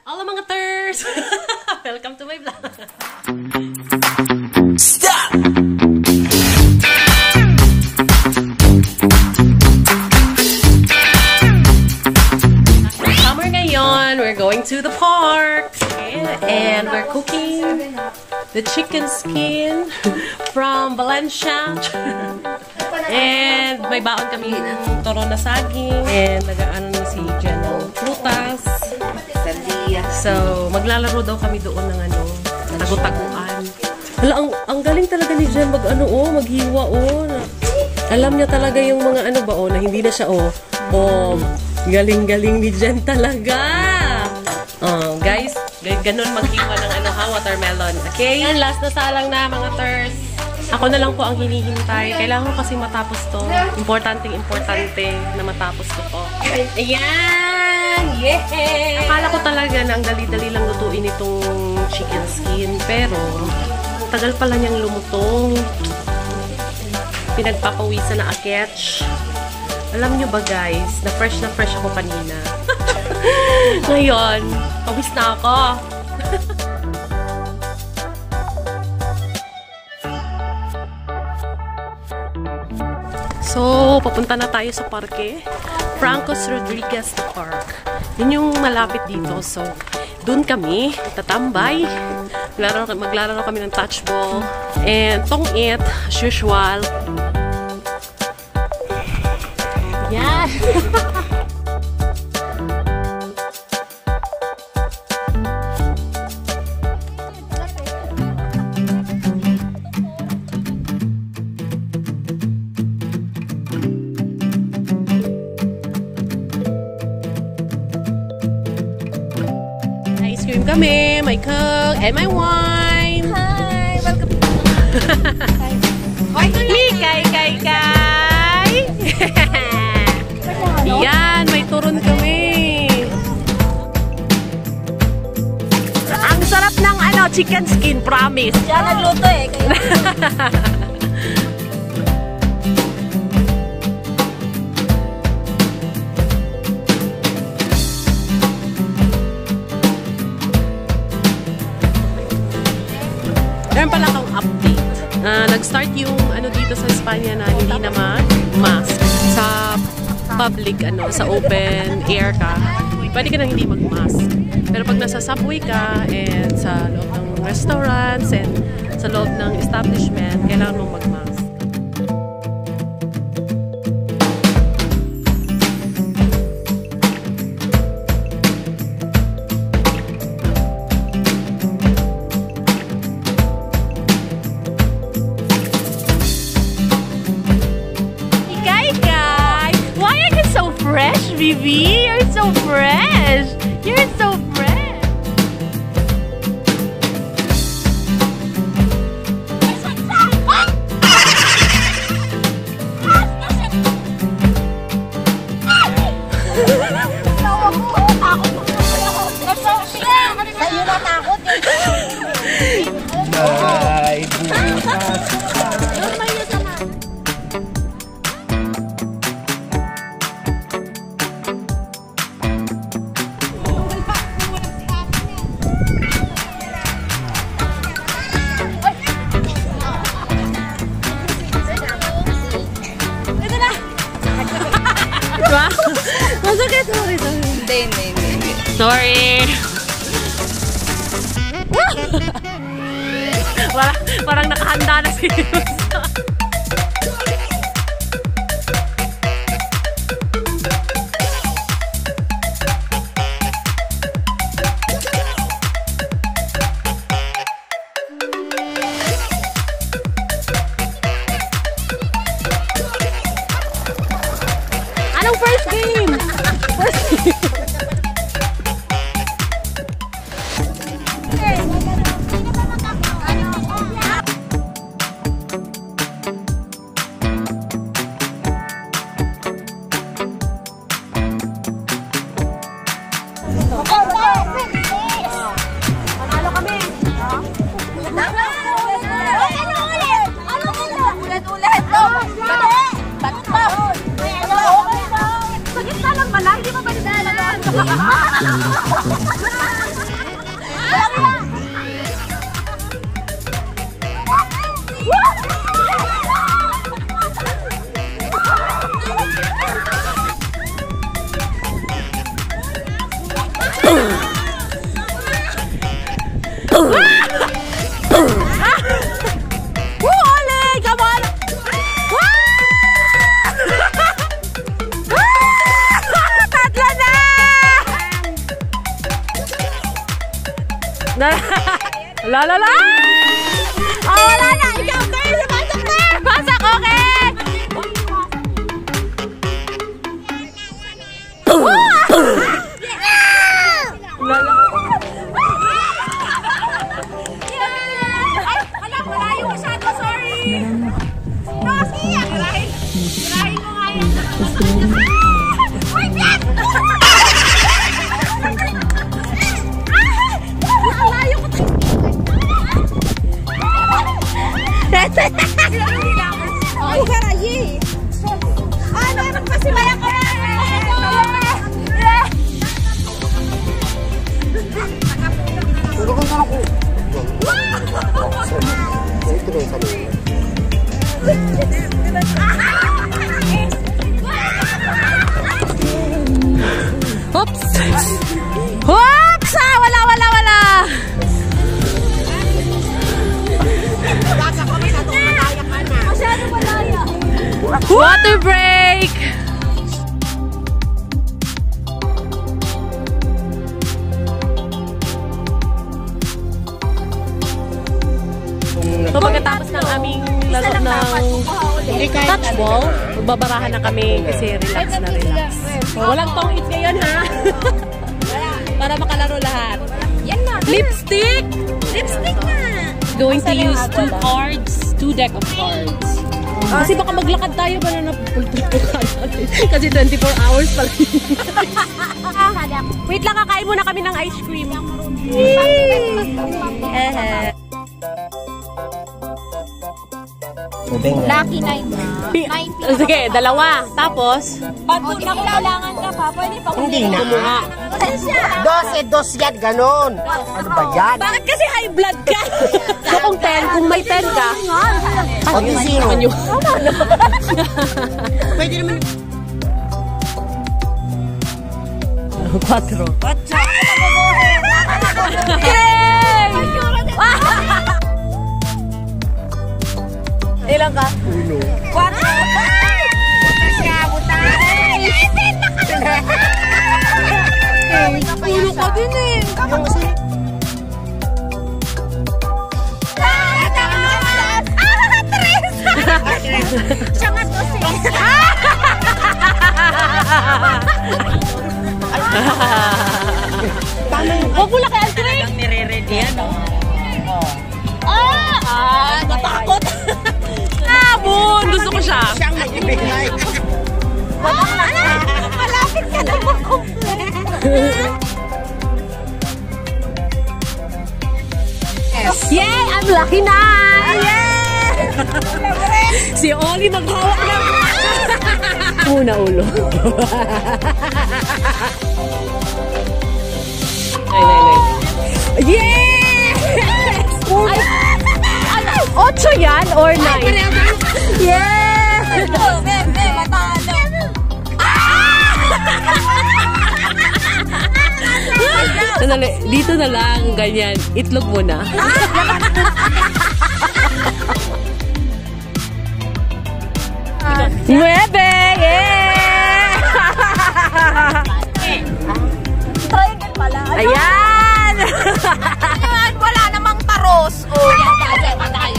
Hello mga ters! Welcome to my vlog. Stop! Summer ngayon, we're going to the park. And we're cooking the chicken skin from Valencia. And may baon kami ng toro na saging. And nag-ano ni si Jen ng prutas. So, maglalaro daw kami doon ng ano, tagu-taguan. Hala, ang galing talaga ni Jen maghiwa, Alam niya talaga yung mga ano ba, na hindi na siya, galing-galing ni Jen talaga. Guys, ganun maghiwa ng watermelon. Okay? Yan, last na salang na, mga ters. Ako na lang po ang hinihintay. Kailangan ko kasi matapos to. Importante na matapos ko po. Ayan! Yeah! Akala ko talaga na ang dali-dali lang lutuin itong chicken skin. Pero, tagal pala niyang lumutong. Pinagpapawisan na aketch. Alam nyo ba guys, na fresh ako kanina. Ngayon, pawis na ako. So, papunta na tayo sa parke. Francos Rodriguez Park. Yun yung malapit dito. So, dun kami tatambay. Maglalaro kami ng touch ball. And tong-it, as usual. Yan! Ice cream kami, my Coke, and my wine. Hi! Welcome. Kay! Yan, may turon kami. Ang sarap ng chicken skin, promise. Siya nagluto Meron pala akong update. Nag-start yung dito sa Espanya na hindi na mask sa public, sa open air ka. Pwede ka na hindi mag-mask. Pero pag nasa subway ka and sa loob ng restaurants and sa loob ng establishment, kailangan mong mag-mask. Fresh, Vivi! You're so fresh! You're so fresh! Sa'yo na takot Ay, bukas! Masakit mo rin. Hindi. Sorry. Parang nakahanda na si Anong first game? Panalo kami. Ulit. Bakit ba? Sa gitna lang pala, hindi mo ba nila? La la la! Oh, wala na! Ikaw, Ter! Pasok, Ter! Pasok, okay! Lala! Ay, malayo masyado, sorry. Rosie, hirahin mo nga yan. Uy, Piat! Malayo ko tayo. Ay, karayi. Meron pa si Maya ko. Oops! Oops! Ah, wala! Masyado malaya. Water break! So pagkatapos ng aming laro ng touchball, magbabarahan na kami kasi relax na relax. So, walang tong-it ngayon ha! Para makalaro lahat. Yan na. Lipstick! Lipstick na. Going to use 2 cards, 2 deck of cards. Kasi baka maglakad tayo ba na kasi 24 hours pala. Wait lang, kakain muna kami ng ice cream. Lucky 9 na. Sige, 2. Tapos, Pag kailangan ka pa, pwede pa Hindi na. kumuha. Dos yan, ganon. Ano ba yan? Bakit kasi high blood ka? So kung 10, kung may 10 ka, O di zero. pwede naman. 4. Yay! Ilan ka? 4. Puno ka din eh. Siya nga to Huwag mo lang kay Andre. Nire-ready yan, no? Natakot. Bun! Gusto ko siya. Siyang mag-ibigay. Malapit ka na mag-complete. Yay! I'm lucky na! Si Oli maghawak ng muna ulo. Nay. Yes! 8 yan or 9? Yes! Matado. Sandali, dito na lang, ganyan. Itlog muna. Nuebe! Yeah! Triangle pala. Ayan! Ayan, wala namang taros. Oh, yan, tayo.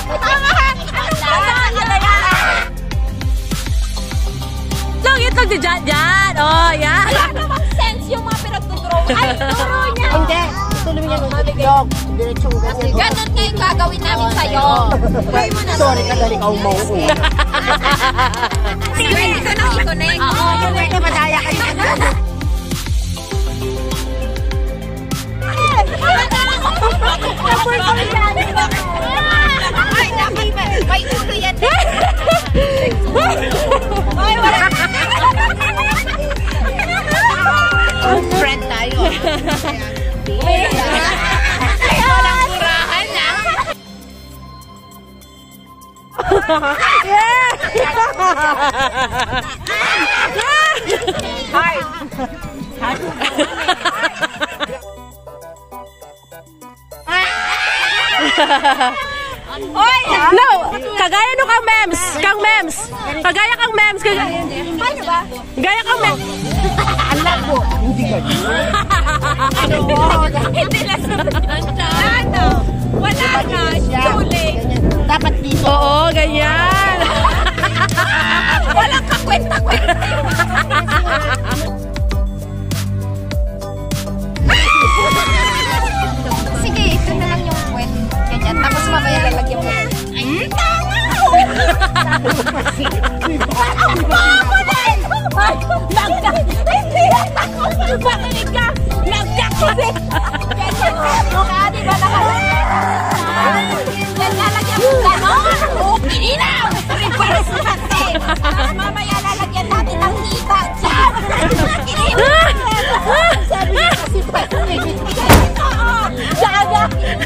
Itlog di dyan. Oh, yan. Wala namang sense yung mga pinagtudraw. Ay, turo niya. Hindi. Tuloy mo yan ng itlog. Diretsong ganyan. Ganun nga yung gagawin namin sa'yo. Sorry ka dali ka umauuna. Pwede ka nang i-connect. Oo, Pwede madaya kayo. Ay, dapat may ulo yan. Ay, wala. Friend tayo. Walang kurahan na. Oy! No! Kagaya no kang memes! Kang memes! Kagaya kang memes! Paano ba? Gaya kang memes! Ang labo. Hindi ganyan. Hindi lang sa malinis siya. Ganyan. Dapat dito. Oo, ganyan. Walang kakwenta-kwenta. Sige, ito na lang yung kwet. Ganyan. Tapos mamaya lalagyan mo. Lagdak! Hindi! Makinig ka! Lagdak kasi! Ganyan mo ka, di ba nakalagyan? Yan lalagyan mo gano'n! Okay na! Reverse natin! Tapos mamaya lalagyan natin ng hita dyan! Sabi niya kasi pakinig! Oo! Saga!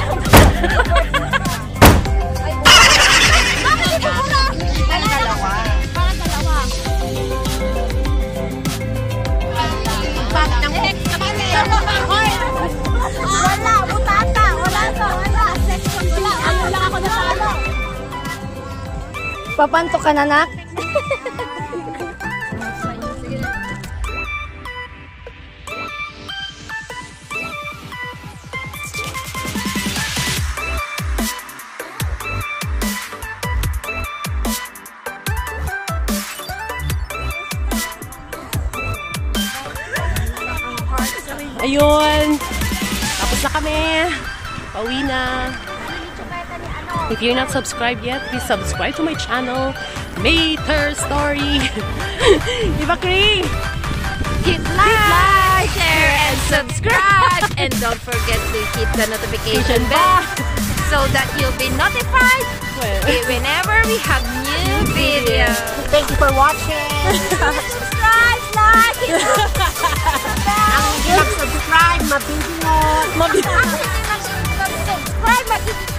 Wala, butata, wala to, wala. Section wala, ano lang ako natalo. Papanto ka na, nak? Ayun. Tapos na kami. Pauwi na. If you're not subscribed yet, please subscribe to my channel. Mater Story. Diba, Cree? Hit like, share, and subscribe. And don't forget to hit the notification bell so that you'll be notified whenever we have new videos. Thank you for watching. Subscribe, like, hit the Ang hindi mag-subscribe, mabibingot. subscribe,